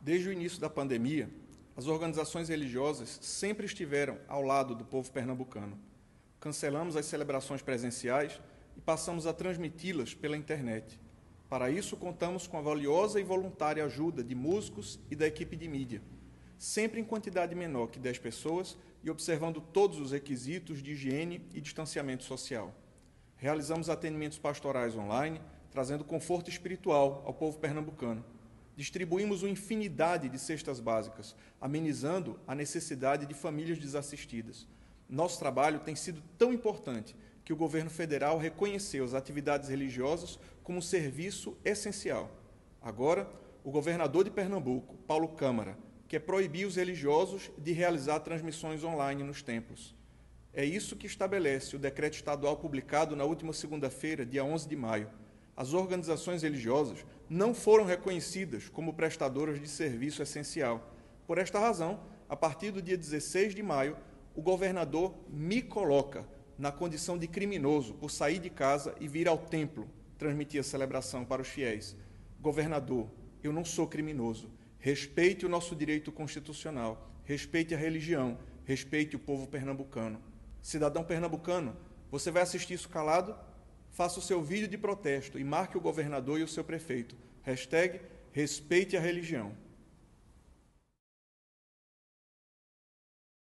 Desde o início da pandemia, as organizações religiosas sempre estiveram ao lado do povo pernambucano. Cancelamos as celebrações presenciais e passamos a transmiti-las pela internet. Para isso, contamos com a valiosa e voluntária ajuda de músicos e da equipe de mídia, sempre em quantidade menor que 10 pessoas e observando todos os requisitos de higiene e distanciamento social. Realizamos atendimentos pastorais online, trazendo conforto espiritual ao povo pernambucano. Distribuímos uma infinidade de cestas básicas, amenizando a necessidade de famílias desassistidas. Nosso trabalho tem sido tão importante que o governo federal reconheceu as atividades religiosas como um serviço essencial. Agora, o governador de Pernambuco, Paulo Câmara, quer proibir os religiosos de realizar transmissões online nos templos. É isso que estabelece o decreto estadual publicado na última segunda-feira, dia 11 de maio. As organizações religiosas não foram reconhecidas como prestadoras de serviço essencial. Por esta razão, a partir do dia 16 de maio, o governador me coloca na condição de criminoso por sair de casa e vir ao templo transmitir a celebração para os fiéis. Governador, eu não sou criminoso. Respeite o nosso direito constitucional, respeite a religião, respeite o povo pernambucano. Cidadão pernambucano, você vai assistir isso calado? Faça o seu vídeo de protesto e marque o governador e o seu prefeito. #respeite a religião.